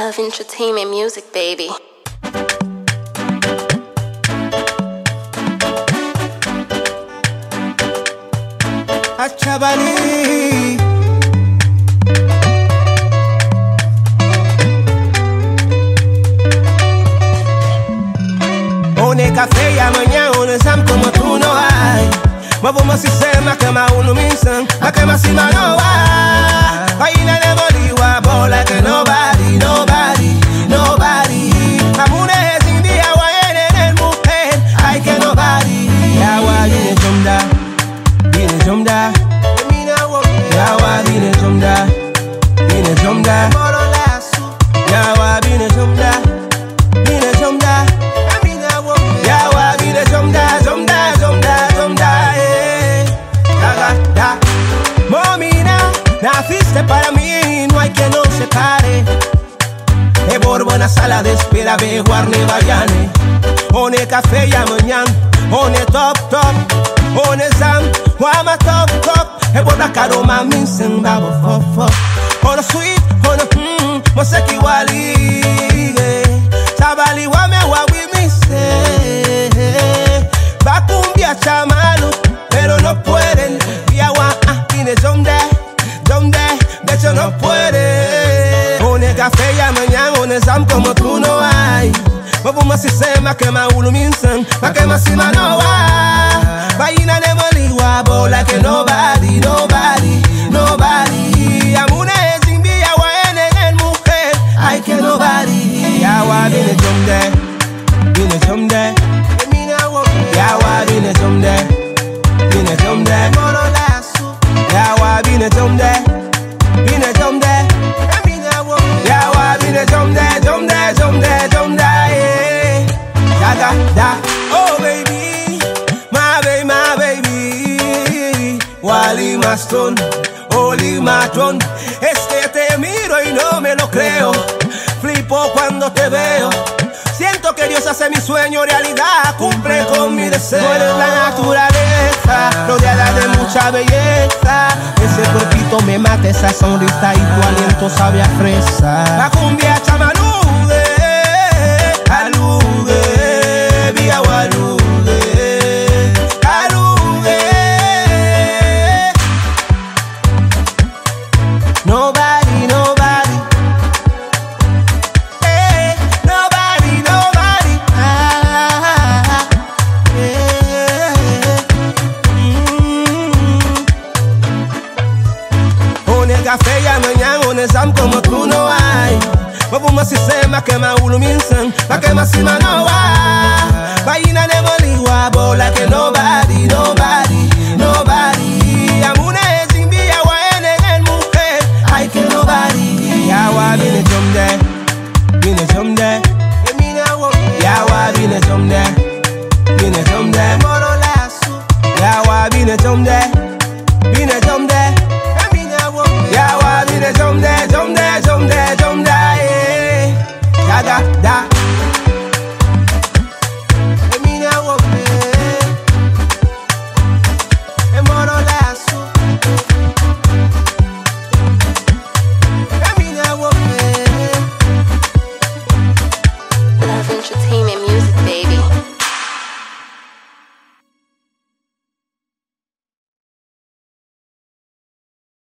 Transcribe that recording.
Love Entertainment Music, baby. Achabali. One café y amanhã one sam como tú no hay. Mavuma sistema kama unumisan, akama sima no wa. Vaina de boliwa bola que nobody. Amune es india wa en el mujer, ay que nobody. Yawa dine jomda. Yawa dine jomda. Yawa dine jomda. Yawa dine jomda, da. Momina, naciste para mí, no hay que nos separe. E borbo na sala de espera, ve guarne variane. One café y amanhã, one top. One sam, wama top. E borda caroma min senda bo fofo. One sweet, one moseki wali. Sabali wame wawi mi se. Bakumbia chamalu, pero no pueden. Yawa tiene jomda, de hecho no puede. One café y amanhã, one sam como tú no hay. Mavuma sistema kema uluminsan, makema sima no wa. Vaina de boliwa bola que nobody. Amune es india wa en el mujer, ay que nobody. Yawa dine jomde. Yawa dine jomde. Yawa dine jomde. Yawa dine jomde, yeah. Da. Oh baby, my baby. Wali Maston, Oli Matron. Es que te miro y no me lo creo. Flipo cuando te veo. Siento que Dios hace mi sueño realidad, cumple con mi deseo. Tú eres la naturaleza, rodeada de mucha belleza. Ese cuerpito me mata, esa sonrisa y tu aliento sabe a fresa. La cumbia chamalude, alude, vía alude. Café y amanhã, one sam como tú no hay. Mavuma sistema kema uluminsan, makema sima no wa.